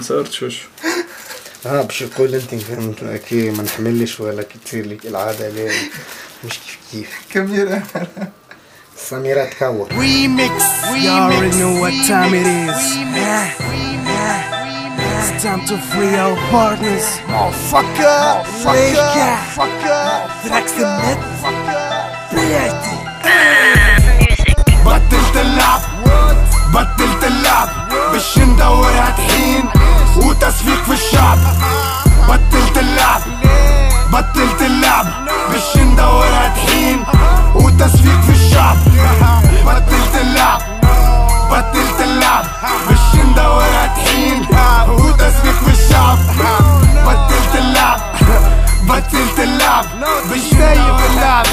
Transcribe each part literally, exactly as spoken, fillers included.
صورتش وشه. اه باش يقول انت كي ما نحملش ولا كي تصير لك العاده ليه مش كيف كيف. كاميرا سميرة تكور. Remix. You already know what time it is. It's time to free our partners. Motherfucker. Motherfucker. Fucker. Drax the net. بلاتي. بطلت اللعب بطلت اللعب باش ندورها طحين وتصفيق في الشعب. بطلت اللعب بطلت اللعب باش ندورها طحين وتصفيق في الشعب. بطلت اللعب بطلت اللعب باش ندورها طحين وتصفيق في الشعب. بطلت اللعب بطلت اللعب باش سايب اللعب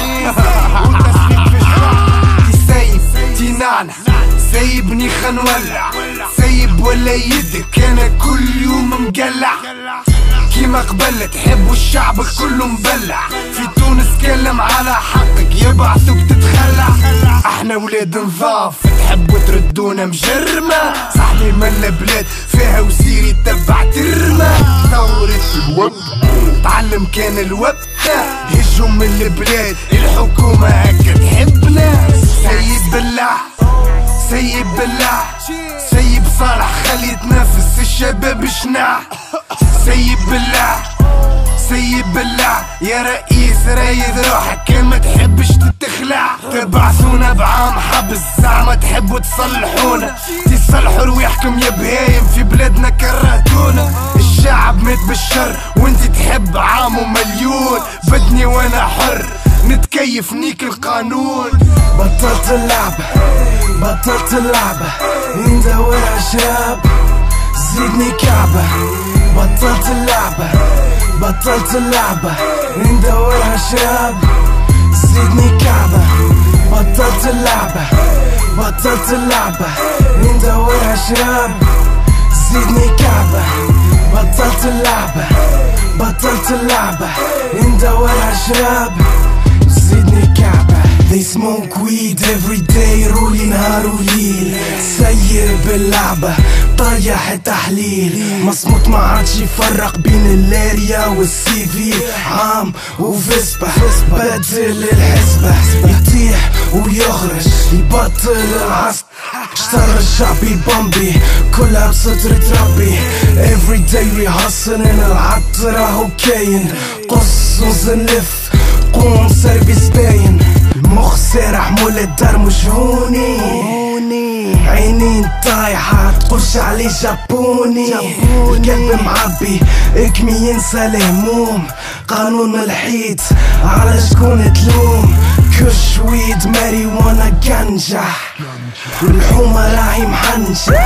وتصفيق في الشعب. سايب تينعنع سايبني خنولع سايب ولا يدك انا كل يوم مقلع. كيما قبل تحبوا الشعب كله مبلع. في تونس كلم على حقك يبعثوك تتخلع. احنا ولاد نظاف تحبوا تردونا مجرمة. صاحبي من البلاد فيها وزير يتبع ترمى. ثورة الوب تعلم كان الوب هجوا من البلاد الحكومة هكا تحبنا. سيب بالله سيب بالله سيب صالح خلي يتنافس الشباب شنع. سيب بالله سيب بالله يا رئيس رايد روحك كان ما تحبش تتخلع. تبعثونا بعام حبس زعما تحبوا تصلحونا. تصلحوا رواحكم يا بهايم في بلادنا كرهتونا. الشعب مات بالشر وانت تحب عام ومليون. بدني وانا حر نتكيف نيك القانون. بطلت اللعبة بطلت اللعبة ندورها شاب زيدني كعبة. بطلت اللعبة بطلت اللعبة ندورها شاب زيدني كعبة. بطلت اللعبة بطلت اللعبة ندورها شاب زيدني كعبة. بطلت اللعبة بطلت اللعبة ندورها شاب زيدني كعبة. They smoke weed every day رولي نهار وليل. سير باللعبة طيح التحليل. مصموت ما عادش يفرق بين اللاريا والسي في. عام وفسبة بدل الحسبة يطيح ويخرج يبطل العصر. اشترى الشعبي بامبي كلها بسترة ربي. Every day we hustling العط راهو كاين. قص ونزنلف قوم سيرفيس باين. مخ سارح مول الدار مش هوني. عينين طايحة تقولش عليه جابوني. القلب معبي اكمي ينسى الهموم. قانون الحيط على شكون تلوم. كش ويد ماريوانا قنجة والحومة راهي محنجة.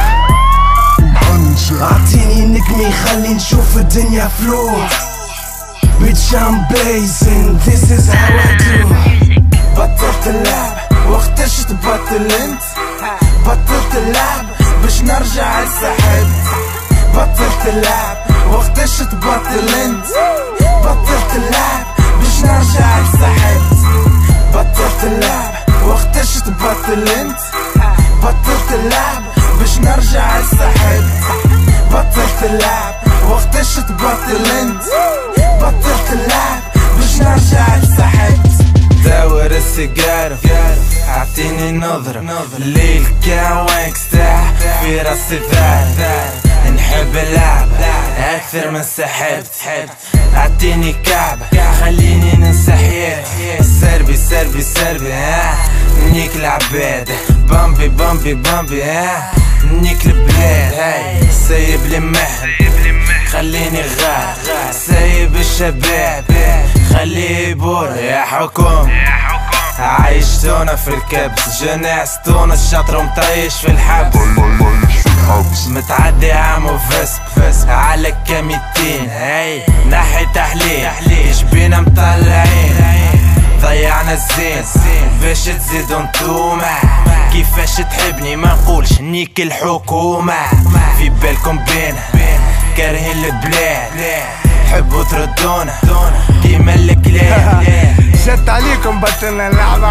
اعطيني نكمي خلي نشوف الدنيا فلو. Bitch I'm blazing this is how I do. بطلت اللعب وقتاش تبطل انت. بطلت اللعب باش نرجع لسحب. بطلت اللعب وقتاش تبطل انت. بطلت اللعب باش نرجع لسحب. بطلت اللعب وقتاش تبطل انت. بطلت اللعب باش نرجع لسحب. بطلت اللعب وقتاش تبطل انت. بطلت اللعب باش نرجع لسحب. دور السيجارة اعطيني نظرة. الليل كان وينك ستاح في راسي ثار. نحب اللعب اكثر من سحبت. اعطيني كعبة خليني ننسى حياتي. سربي سربي سربي ها نيك العباد. بامبي بامبي بامبي ها نيك البلاد. هاي سايب لي مهل خليني غار. سايب الشباب خليه يبور. يا حكوم عايشتونا في الكبس. جناستونا الشطر ومطيش في الحبس. متعدي عام وفسب على كميتين. هاي ناحي تحليل جبينا مطلعين. ضيعنا الزين باش تزيدو نتوما. كيفاش تحبني ما نقولش نيك الحكومة. في بالكم بينا كارهين البلاد. حبوا تردونا كيما الكلاب. شت عليكم بطلنا اللعبة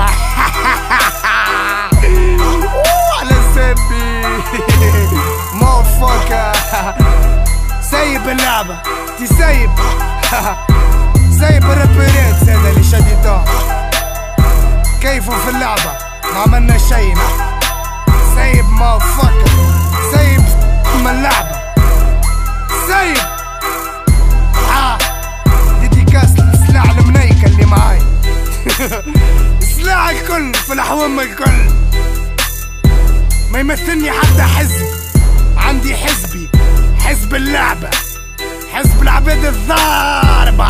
على سبي موفوكا سايب اللعبة تي سايب سايب الرابرات هذا اللي شديتهم كيفوا في اللعبة ما عملنا شي سايب ما فكر سايب من اللعبة سايب ها ديديكاس للسلاح المنيكة اللي معاي سلاح الكل في الحوم الكل ما يمثلني حتى حزب عندي حزبي حزب اللعبة حزب العباد الضاربة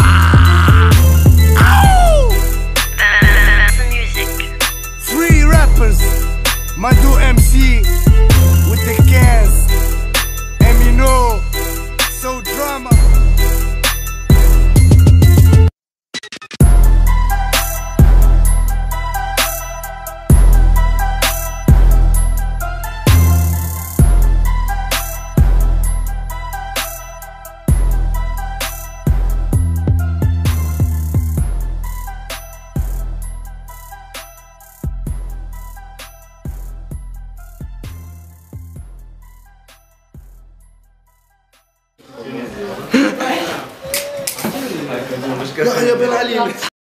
Free rappers Mado M C with the cans Emino So drama يحيى بن علي